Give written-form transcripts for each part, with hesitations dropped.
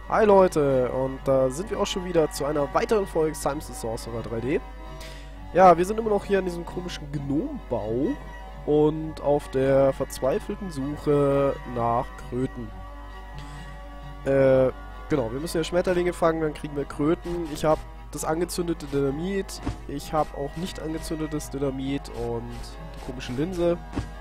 Hi Leute, und da sind wir auch schon wieder zu einer weiteren Folge Simon the Sorcerer 3D. Ja, wir sind immer noch hier an diesem komischen Gnombau und auf der verzweifelten Suche nach Kröten. Genau, wir müssen ja Schmetterlinge fangen, dann kriegen wir Kröten. Ich habe das angezündete Dynamit, ich habe auch nicht angezündetes Dynamit und die komische Linse.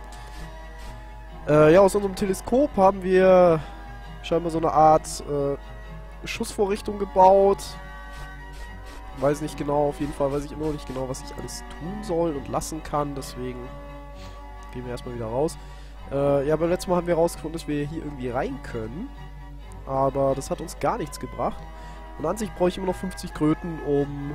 Ja, aus unserem Teleskop haben wir scheinbar so eine Art Schussvorrichtung gebaut. Weiß nicht genau, auf jeden Fall weiß ich immer noch nicht genau, was ich alles tun soll und lassen kann, deswegen gehen wir erstmal wieder raus. Ja, beim letzten Mal haben wir herausgefunden, dass wir hier irgendwie rein können. Aber das hat uns gar nichts gebracht. Und an sich brauche ich immer noch 50 Kröten, um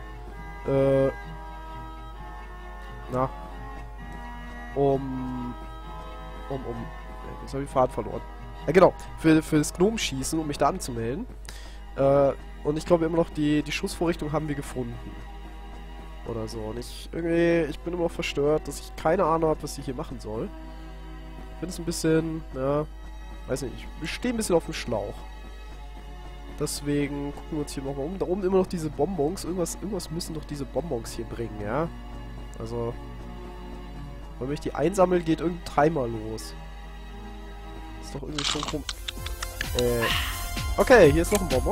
jetzt habe ich den Faden verloren. Ja, genau, für das Gnomenschießen, um mich da anzumelden. Und ich glaube immer noch, die Schussvorrichtung haben wir gefunden. Oder so. Und ich bin immer noch verstört, dass ich keine Ahnung habe, was ich hier machen soll. Ich finde es ein bisschen, ja, weiß nicht, ich stehe ein bisschen auf dem Schlauch. Deswegen gucken wir uns hier nochmal um. Da oben immer noch diese Bonbons. Irgendwas müssen doch diese Bonbons hier bringen, ja? Also, wenn ich die einsammle, geht irgendein Timer los. Ist doch irgendwie schon komisch. Okay, hier ist noch ein Bonbon.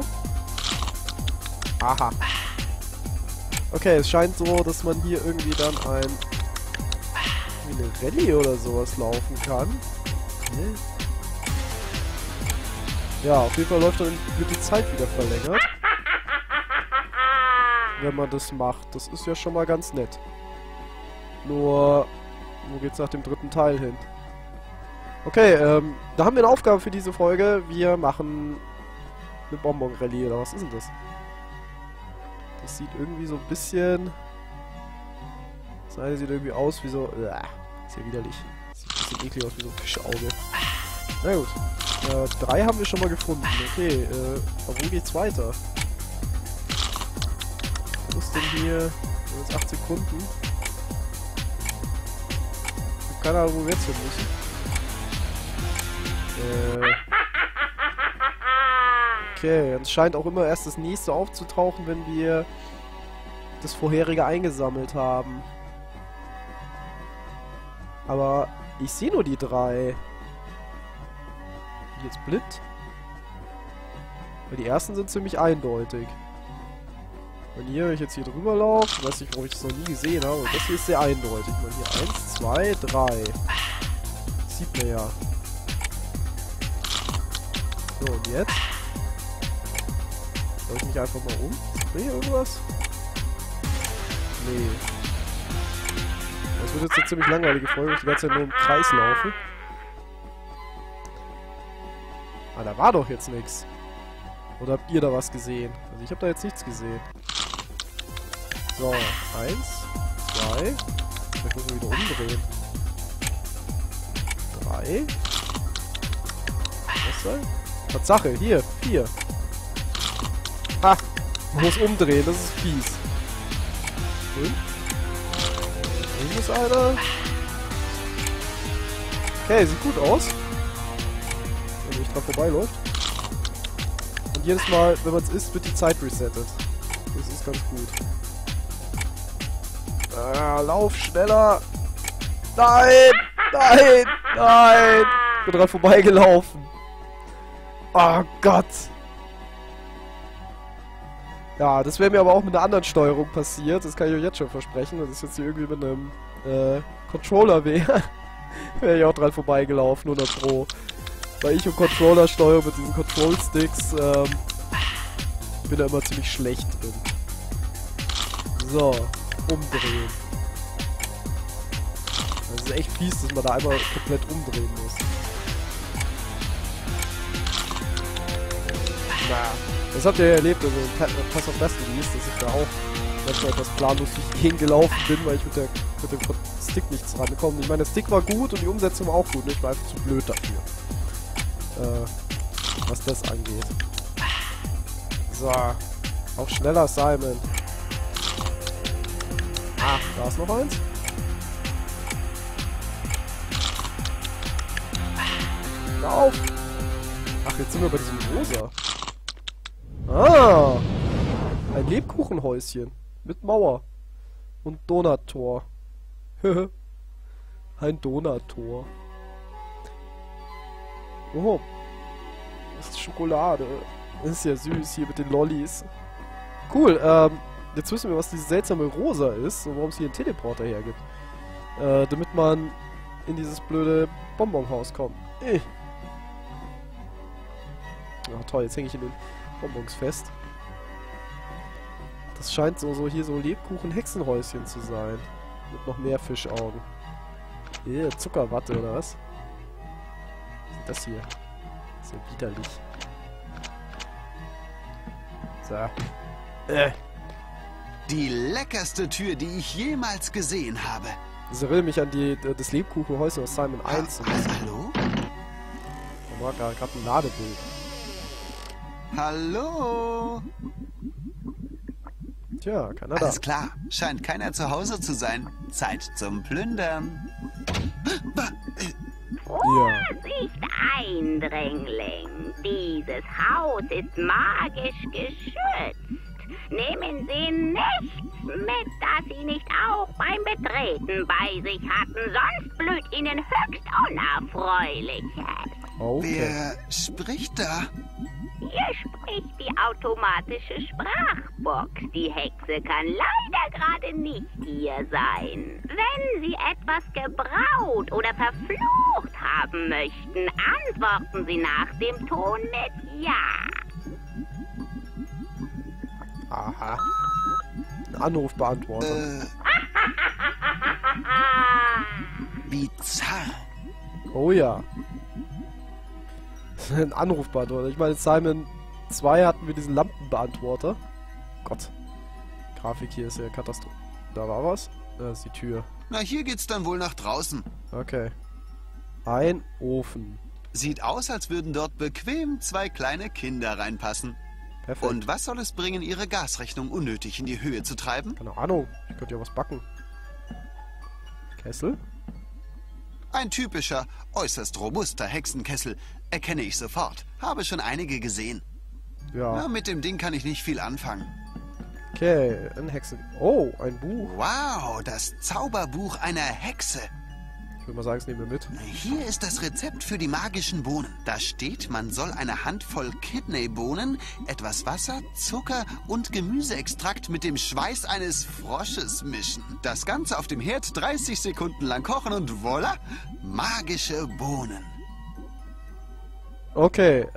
Aha. Okay, es scheint so, dass man hier irgendwie dann wie eine Rallye oder sowas laufen kann. Okay. Ja, auf jeden Fall wird die Zeit wieder verlängert. Wenn man das macht. Das ist ja schon mal ganz nett. Nur, wo geht's nach dem dritten Teil hin? Okay, da haben wir eine Aufgabe für diese Folge. Wir machen eine Bonbon-Rallye, oder was ist denn das? Das sieht irgendwie so ein bisschen... Das eine sieht irgendwie aus wie so... Ist ja widerlich. Sieht ein bisschen eklig aus wie so ein Fischauge. Na gut. 3 haben wir schon mal gefunden. Okay, aber wo geht's weiter? Wo ist denn hier... Wir haben jetzt 8 Sekunden. Ich hab keine Ahnung, wo wir jetzt hin müssen. Okay, es scheint auch immer erst das nächste aufzutauchen, wenn wir das vorherige eingesammelt haben. Aber ich sehe nur die 3. Jetzt blind? Weil die ersten sind ziemlich eindeutig. Und hier, wenn ich jetzt hier drüber laufe, weiß nicht, warum ich das noch nie gesehen habe, und das hier ist sehr eindeutig. Man hier 1, 2, 3. Das sieht man ja. So, und jetzt? Soll ich mich einfach mal um? Ist hier irgendwas? Nee. Das wird jetzt eine ziemlich langweilige Folge, weil ich die ganze Zeit nur im Kreis laufe. Ah, da war doch jetzt nichts. Oder habt ihr da was gesehen? Also ich habe da jetzt nichts gesehen. So, 1, 2. Vielleicht müssen wir wieder umdrehen. 3. Was soll? Tatsache, hier, 4. Ha! Man muss umdrehen, das ist fies. 5. Hier ist einer. Okay, sieht gut aus. Wenn mich dran vorbeiläuft. Und jedes Mal, wenn man es isst, wird die Zeit resettet. Das ist ganz gut. Lauf schneller! Nein! Nein! Nein! Ich bin dran vorbeigelaufen. Oh Gott! Ja, das wäre mir aber auch mit einer anderen Steuerung passiert. Das kann ich euch jetzt schon versprechen. Das ist jetzt hier irgendwie mit einem Controller wäre ich auch dran vorbeigelaufen, 100 Pro. Weil ich und Controller steuere mit diesen Control-Sticks, bin da immer ziemlich schlecht drin. So, umdrehen. Das ist echt fies, dass man da einmal komplett umdrehen muss. Na, das habt ihr ja erlebt, also in Pass of Destiny, dass ich da auch manchmal etwas planlos durch die Gegend gelaufen bin, weil ich mit dem Stick nichts rankomme. Ich meine, der Stick war gut und die Umsetzung war auch gut, ich war einfach zu blöd dafür. Was das angeht. So, auch schneller, Simon. Ah, da ist noch eins. Lauf! Ach, jetzt sind wir bei diesem Rosa. Ah! Ein Lebkuchenhäuschen. Mit Mauer. Und Donuttor. Ein Donuttor. Oh. Das ist Schokolade. Das ist ja süß hier mit den Lollis. Cool, jetzt wissen wir, was diese seltsame Rosa ist und warum es hier einen Teleporter hergibt. Damit man in dieses blöde Bonbonhaus kommt. Ach toll, jetzt hänge ich in den Bonbons fest. Das scheint so hier so Lebkuchen-Hexenhäuschen zu sein. Mit noch mehr Fischaugen. Zuckerwatte oder was? Was ist das hier? Das ist ja widerlich. So. Die leckerste Tür, die ich jemals gesehen habe. Das erinnert mich an das Lebkuchenhäuschen aus Simon 1. Hallo? Da war gerade ein Ladebogen. Hallo? Tja, keiner da. Alles klar. Scheint keiner zu Hause zu sein. Zeit zum Plündern. Vorsicht, Eindringling! Dieses Haus ist magisch geschützt. Nehmen Sie nichts mit, das Sie nicht auch beim Betreten bei sich hatten, sonst blüht Ihnen höchst Unerfreuliches. Okay. Wer spricht da? Hier spricht die automatische Sprachbox. Die Hexe kann leider gerade nicht hier sein. Wenn Sie etwas gebraut oder verflucht haben möchten, antworten Sie nach dem Ton mit Ja. Aha. Ein Anrufbeantworter. Bizarr. Oh ja. Ein Anrufbeantworter. Ich meine, in Simon 2 hatten wir diesen Lampenbeantworter. Gott. Grafik hier ist ja Katastrophe. Da war was. Da ist die Tür. Na, hier geht's dann wohl nach draußen. Okay. Ein Ofen. Sieht aus, als würden dort bequem 2 kleine Kinder reinpassen. Perfekt. Und was soll es bringen, ihre Gasrechnung unnötig in die Höhe zu treiben? Keine Ahnung. Ich könnte ja was backen. Kessel? Ein typischer, äußerst robuster Hexenkessel. Erkenne ich sofort. Habe schon einige gesehen. Ja. Ja, mit dem Ding kann ich nicht viel anfangen. Okay. Ein Hexen... Oh, ein Buch. Wow, das Zauberbuch einer Hexe. Ich würde mal sagen, es nehmen wir mit. Hier ist das Rezept für die magischen Bohnen. Da steht, man soll eine Handvoll Kidneybohnen, etwas Wasser, Zucker und Gemüseextrakt mit dem Schweiß eines Frosches mischen. Das Ganze auf dem Herd 30 Sekunden lang kochen und voilà, magische Bohnen. Okay,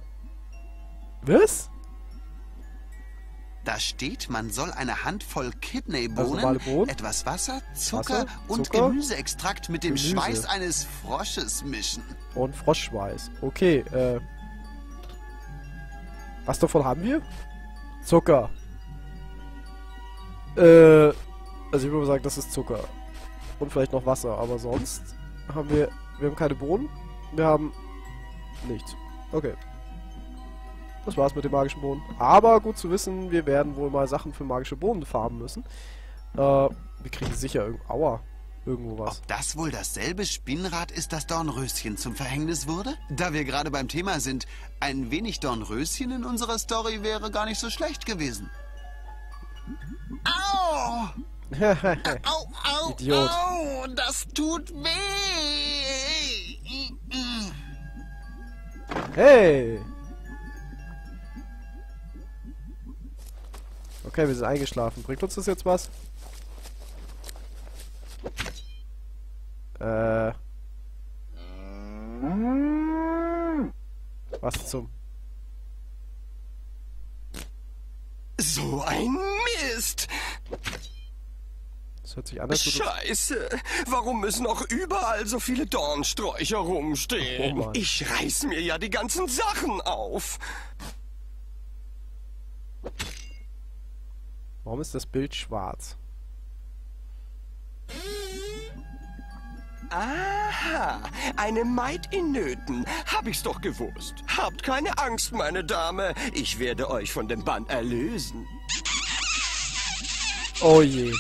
was? Da steht, man soll eine Handvoll Also Kidneybohnen, normale Bohnen? etwas Wasser, Zucker Wasser, und Zucker, Gemüseextrakt mit dem Gemüse. Schweiß eines Frosches mischen. Und Froschschweiß. Okay, was davon haben wir? Zucker. Also ich würde mal sagen, das ist Zucker. Und vielleicht noch Wasser, aber sonst haben wir haben keine Bohnen. Wir haben nichts. Okay. Das war's mit den magischen Bohnen. Aber gut zu wissen, wir werden wohl mal Sachen für magische Bohnen farmen müssen. Wir kriegen sicher irgendwo was. Ob das wohl dasselbe Spinnrad ist, das Dornröschen zum Verhängnis wurde? Da wir gerade beim Thema sind, ein wenig Dornröschen in unserer Story wäre gar nicht so schlecht gewesen. Au! Au, au, Idiot. au! Das tut weh! Hey! Okay, wir sind eingeschlafen. Bringt uns das jetzt was? Was zum... So ein Mist! Das hört sich an, als würde... Scheiße! Warum müssen auch überall so viele Dornsträucher rumstehen? Oh Mann. Ich reiß mir ja die ganzen Sachen auf. Warum ist das Bild schwarz? Aha, eine Maid in Nöten. Hab ich's doch gewusst. Habt keine Angst, meine Dame. Ich werde euch von dem Bann erlösen. Oh je.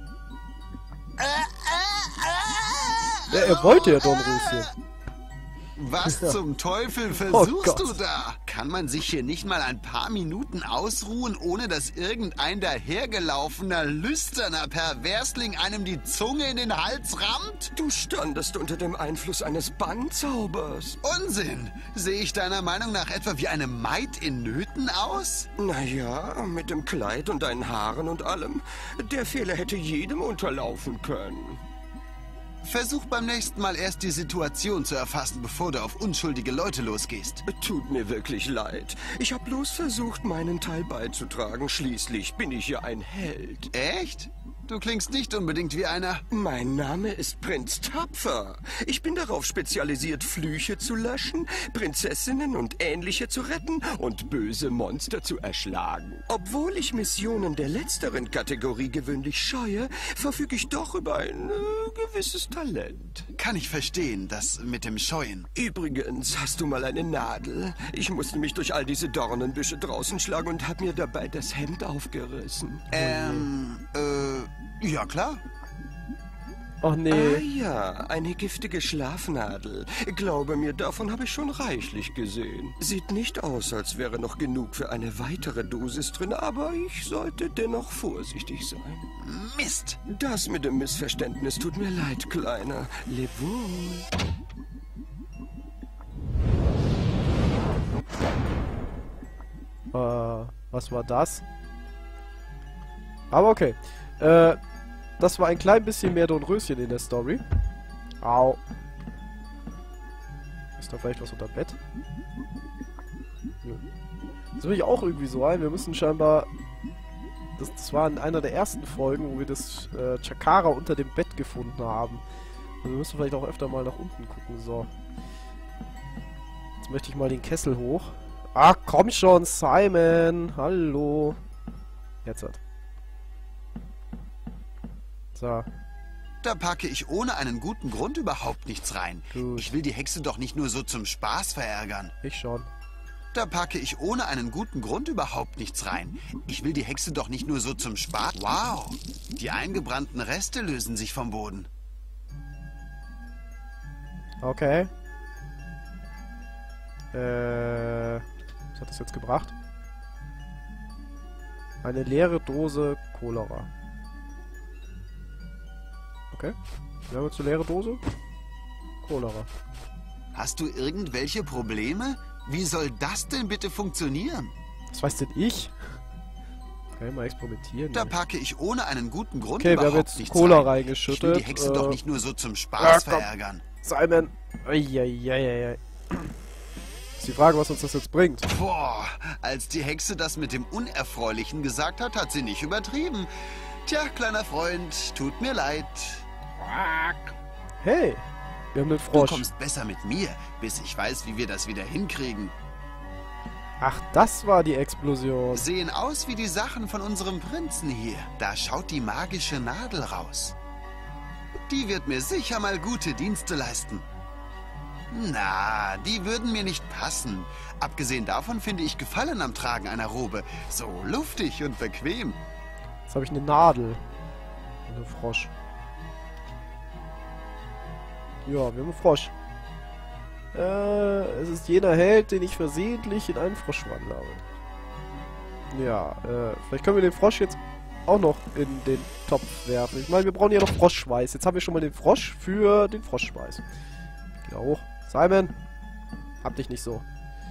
Ja, er wollte ja Dornröschen. Was zum Teufel Oh versuchst du Gott. da? Kann man sich hier nicht mal ein paar Minuten ausruhen, ohne dass irgendein dahergelaufener, lüsterner Perversling einem die Zunge in den Hals rammt? Du standest unter dem Einfluss eines Bannzaubers. Unsinn! Sehe ich deiner Meinung nach etwa wie eine Maid in Nöten aus? Naja, mit dem Kleid und deinen Haaren und allem. Der Fehler hätte jedem unterlaufen können. Versuch beim nächsten Mal erst die Situation zu erfassen, bevor du auf unschuldige Leute losgehst. Tut mir wirklich leid. Ich habe bloß versucht, meinen Teil beizutragen. Schließlich bin ich ja ein Held. Echt? Du klingst nicht unbedingt wie einer. Mein Name ist Prinz Tapfer. Ich bin darauf spezialisiert, Flüche zu löschen, Prinzessinnen und Ähnliche zu retten und böse Monster zu erschlagen. Obwohl ich Missionen der letzteren Kategorie gewöhnlich scheue, verfüge ich doch über ein gewisses Talent. Kann ich verstehen, das mit dem Scheuen. Übrigens, hast du mal eine Nadel? Ich musste mich durch all diese Dornenbüsche draußen schlagen und habe mir dabei das Hemd aufgerissen. Ja klar. Ach Ah nee. ja, eine giftige Schlafnadel. Glaube mir, davon habe ich schon reichlich gesehen. Sieht nicht aus, als wäre noch genug für eine weitere Dosis drin, aber ich sollte dennoch vorsichtig sein. Mist. Das mit dem Missverständnis tut mir leid, Kleiner. Leb wohl. Was war das? Aber okay. Das war ein klein bisschen mehr Dornröschen in der Story. Au. Ist da vielleicht was unter Bett? Das will ich auch irgendwie so ein. Wir müssen scheinbar... Das war in einer der ersten Folgen, wo wir das Chakara unter dem Bett gefunden haben. Also wir müssen vielleicht auch öfter mal nach unten gucken. So. Jetzt möchte ich mal den Kessel hoch. Ach, komm schon, Simon. Hallo. Jetzt hat. So. Da packe ich ohne einen guten Grund überhaupt nichts rein. Gut. Ich will die Hexe doch nicht nur so zum Spaß verärgern. Ich schon. Da packe ich ohne einen guten Grund überhaupt nichts rein. Ich will die Hexe doch nicht nur so zum Spaß... Wow! Die eingebrannten Reste lösen sich vom Boden. Okay. Was hat das jetzt gebracht? Eine leere Dose Cholera. Okay. Wir haben jetzt eine leere Dose. Cholera. Hast du irgendwelche Probleme? Wie soll das denn bitte funktionieren? Was weiß denn ich? Okay, mal experimentieren. Da Nee. packe ich ohne einen guten Grund Okay, wir haben überhaupt jetzt nichts Cola rein. reingeschüttet. Ich will die Hexe doch nicht nur so zum ja, Spaß komm. verärgern. Simon. Eieieiei. Ist die Frage, was uns das jetzt bringt. Boah, als die Hexe das mit dem Unerfreulichen gesagt hat, hat sie nicht übertrieben. Tja, kleiner Freund, tut mir leid. Hey, wir haben einen Du Frosch. kommst besser mit mir, bis ich weiß, wie wir das wieder hinkriegen. Ach, das war die Explosion. Sehen aus wie die Sachen von unserem Prinzen hier. Da schaut die magische Nadel raus. Die wird mir sicher mal gute Dienste leisten. Na, die würden mir nicht passen. Abgesehen davon finde ich Gefallen am Tragen einer Robe. So luftig und bequem. Jetzt habe ich eine Nadel. Und einen Frosch. Ja, wir haben einen Frosch. Es ist jener Held, den ich versehentlich in einen Frosch wandle. Ja, vielleicht können wir den Frosch jetzt auch noch in den Topf werfen. Ich meine, wir brauchen ja noch Froschschweiß. Jetzt haben wir schon mal den Frosch für den Froschschweiß. Geh da hoch. Simon! Hab dich nicht so.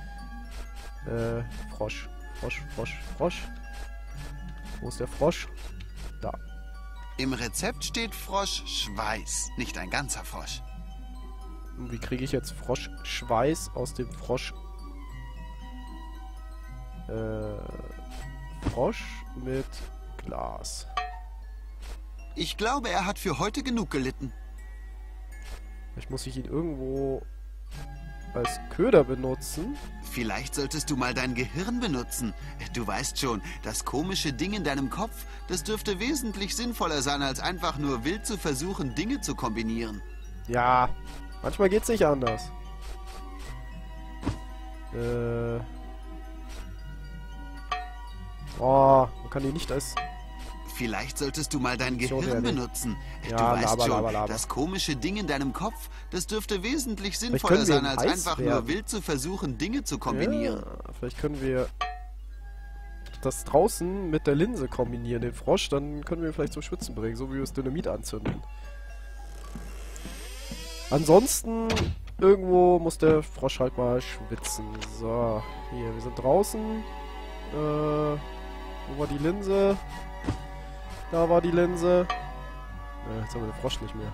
Frosch. Frosch. Wo ist der Frosch? Da. Im Rezept steht Froschschweiß, nicht ein ganzer Frosch. Und wie kriege ich jetzt Froschschweiß aus dem Frosch? Frosch mit Glas. Ich glaube, er hat für heute genug gelitten. Vielleicht muss ich ihn irgendwo als Köder benutzen. Vielleicht solltest du mal dein Gehirn benutzen. Du weißt schon, das komische Ding in deinem Kopf, das dürfte wesentlich sinnvoller sein, als einfach nur wild zu versuchen, Dinge zu kombinieren. Ja, manchmal geht's nicht anders. Oh, man kann die nicht als... Vielleicht solltest du mal dein So, Gehirn der- benutzen. Ja, Du weißt schon, laber. das komische Ding in deinem Kopf, das dürfte wesentlich können sinnvoller wir sein, ihm als heiß einfach werden. nur wild zu versuchen, Dinge zu kombinieren. Ja, vielleicht können wir das draußen mit der Linse kombinieren, den Frosch, dann können wir ihn vielleicht zum Schwitzen bringen, so wie wir das Dynamit anzünden. Ansonsten, irgendwo muss der Frosch halt mal schwitzen. So, hier, wir sind draußen. Wo war die Linse? Da war die Linse. Jetzt haben wir den Frosch nicht mehr.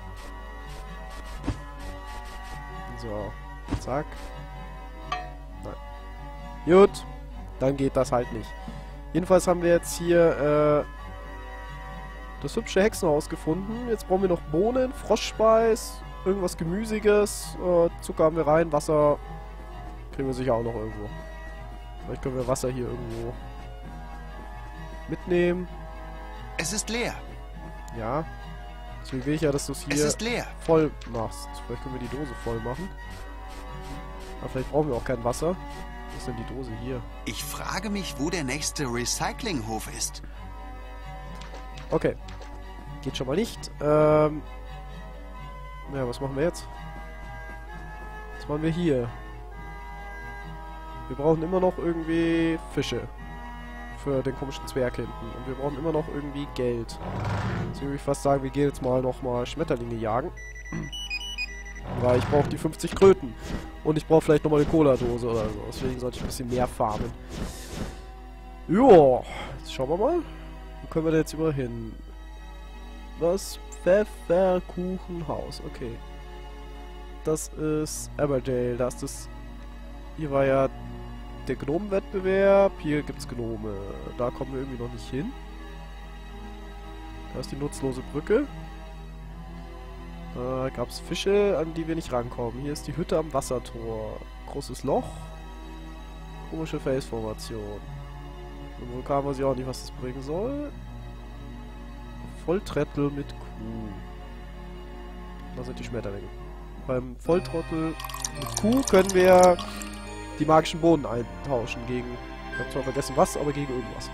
So, zack. Nein. Gut, dann geht das halt nicht. Jedenfalls haben wir jetzt hier das hübsche Hexenhaus gefunden. Jetzt brauchen wir noch Bohnen, Froschspeis, irgendwas Gemüsiges. Zucker haben wir rein, Wasser kriegen wir sicher auch noch irgendwo. Vielleicht können wir Wasser hier irgendwo mitnehmen. Es ist leer. Ja. Deswegen will ich ja, dass du es Es hier ist leer. voll machst. Vielleicht können wir die Dose voll machen. Aber vielleicht brauchen wir auch kein Wasser. Wo ist denn die Dose hier? Ich frage mich, wo der nächste Recyclinghof ist. Okay. Geht schon mal nicht. Ja, was machen wir jetzt? Was machen wir hier? Wir brauchen immer noch irgendwie Fische. Für den komischen Zwerg hinten. Und wir brauchen immer noch irgendwie Geld. Deswegen würde ich fast sagen, wir gehen jetzt mal nochmal Schmetterlinge jagen. Weil ich brauche die 50 Kröten. Und ich brauche vielleicht nochmal eine Cola-Dose oder so. Deswegen sollte ich ein bisschen mehr farmen. Joa, jetzt schauen wir mal. Wo können wir denn jetzt überall hin? Das Pfefferkuchenhaus. Okay. Das ist Aberdale. Da ist das... Hier war ja der Gnomenwettbewerb. Hier gibt's Gnome. Da kommen wir irgendwie noch nicht hin. Da ist die nutzlose Brücke. Da gab's Fische, an die wir nicht rankommen. Hier ist die Hütte am Wassertor. Großes Loch. Komische Felsformation. Im Vulkan weiß ich auch nicht, was das bringen soll. Volltrottel mit Kuh. Da sind die Schmetterlinge. Beim Volltrottel mit Kuh können wir die magischen Bohnen eintauschen gegen... Ich habe zwar vergessen was, aber gegen irgendwas.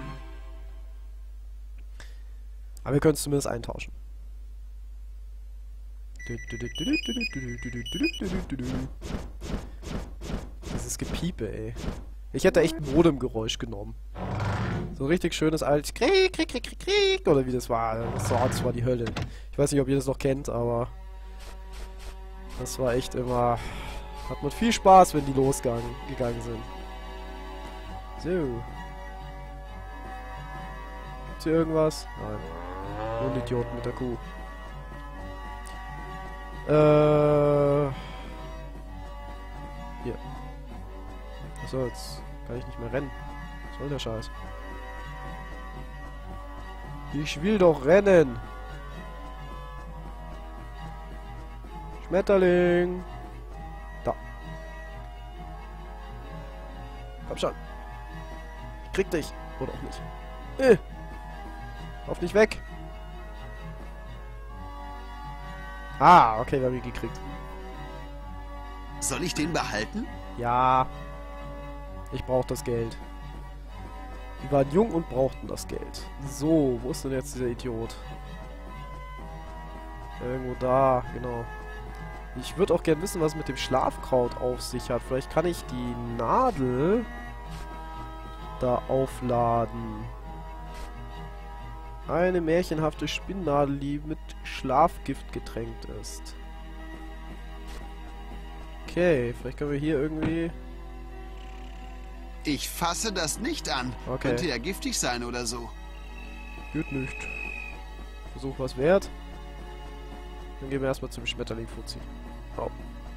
Aber wir können es zumindest eintauschen. Dieses Gepiepe, ey. Ich hätte echt ein Modemgeräusch genommen. So ein richtig schönes altes Krieg, Krieg, Krieg, Krieg, Krieg, oder wie das war. Das war die Hölle. Ich weiß nicht, ob ihr das noch kennt, aber das war echt immer... Hat man viel Spaß, wenn die losgegangen sind. So. Gibt's hier irgendwas? Nein. Nur ein Idiot mit der Kuh. Hier. Achso, jetzt kann ich nicht mehr rennen. Was soll der Scheiß? Ich will doch rennen! Schmetterling! Da. Komm schon. Ich krieg dich. Oder auch nicht. Lauf nicht weg. Ah, okay, wir haben ihn gekriegt. Soll ich den behalten? Ja. Ich brauche das Geld. Die waren jung und brauchten das Geld. So, wo ist denn jetzt dieser Idiot? Irgendwo da, genau. Ich würde auch gern wissen, was mit dem Schlafkraut auf sich hat. Vielleicht kann ich die Nadel da aufladen. Eine märchenhafte Spinnnadel, die mit Schlafgift getränkt ist. Okay, vielleicht können wir hier irgendwie... Ich fasse das nicht an. Okay. Könnte ja giftig sein oder so. Gut nicht. Versuch was wert. Dann gehen wir erstmal zum Schmetterling-Fuzzi. Oh.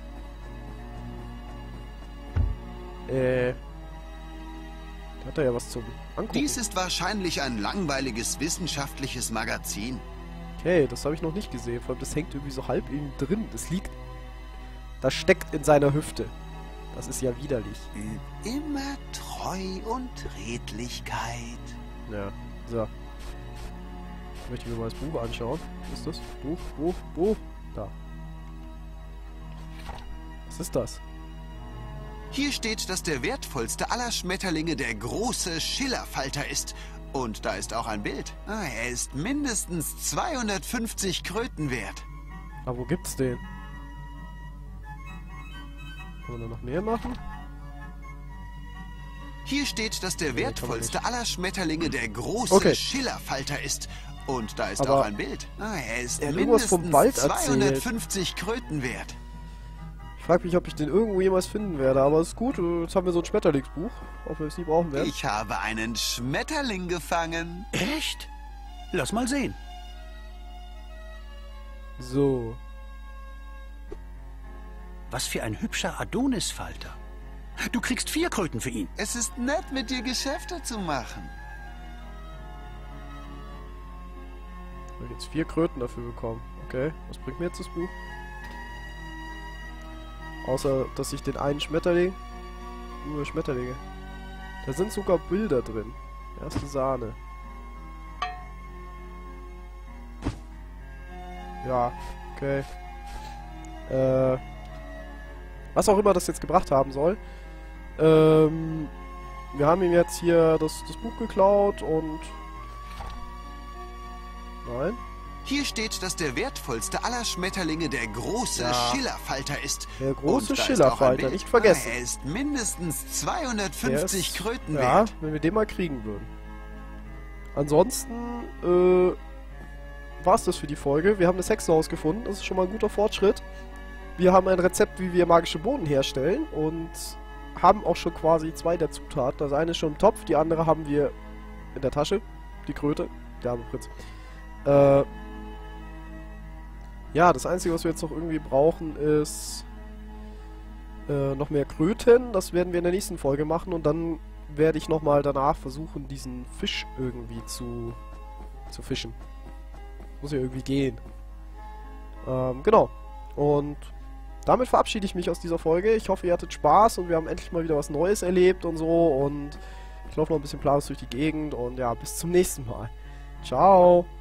Der hat da ja was zum Angucken. Dies ist wahrscheinlich ein langweiliges wissenschaftliches Magazin. Okay, das habe ich noch nicht gesehen. Vor allem, das hängt irgendwie so halb in ihm drin. Das liegt... Das steckt in seiner Hüfte. Das ist ja widerlich. Üb immer Treu und Redlichkeit. Ja, so. Ich möchte mir mal das Buch anschauen. Was ist das? Buch. Da. Was ist das? Hier steht, dass der wertvollste aller Schmetterlinge der große Schillerfalter ist. Und da ist auch ein Bild. Er ist mindestens 250 Kröten wert. Aber wo gibt's den? Kann man da noch mehr machen? Hier steht, dass der wertvollste aller Schmetterlinge der große Schillerfalter ist. Und da ist aber auch ein Bild. Er ist irgendwas vom mindestens Wald 250 Kröten wert. Ich frage mich, ob ich den irgendwo jemals finden werde, aber ist gut. Jetzt haben wir so ein Schmetterlingsbuch, ob wir es nie brauchen werden. Ich habe einen Schmetterling gefangen. Echt? Lass mal sehen. So. Was für ein hübscher Adonisfalter. Du kriegst 4 Kröten für ihn. Es ist nett, mit dir Geschäfte zu machen. Ich habe jetzt 4 Kröten dafür bekommen. Okay, was bringt mir jetzt das Buch? Außer, dass ich den einen Schmetterling... Nur Schmetterlinge. Da sind sogar Bilder drin. Erste Sahne. Ja, okay. Was auch immer das jetzt gebracht haben soll. Wir haben ihm jetzt hier das Buch geklaut und... Nein. Hier steht, dass der wertvollste aller Schmetterlinge der große Schillerfalter ist. Der große Und da Schillerfalter, ist auch ein nicht vergessen. Er ist mindestens 250 Kröten ja, wert. wenn wir den mal kriegen würden. Ansonsten, war's das für die Folge. Wir haben das Hexenhaus gefunden, das ist schon mal ein guter Fortschritt. Wir haben ein Rezept, wie wir magische Bohnen herstellen und haben auch schon quasi 2 der Zutaten. Das eine ist schon im Topf, die andere haben wir in der Tasche. Die Kröte, der arme Prinz. Ja, das Einzige, was wir jetzt noch irgendwie brauchen, ist noch mehr Kröten. Das werden wir in der nächsten Folge machen und dann werde ich nochmal danach versuchen, diesen Fisch irgendwie zu fischen. Muss ja irgendwie gehen. Genau. Und damit verabschiede ich mich aus dieser Folge. Ich hoffe, ihr hattet Spaß und wir haben endlich mal wieder was Neues erlebt und so. Und ich laufe noch ein bisschen planlos durch die Gegend und ja, bis zum nächsten Mal. Ciao.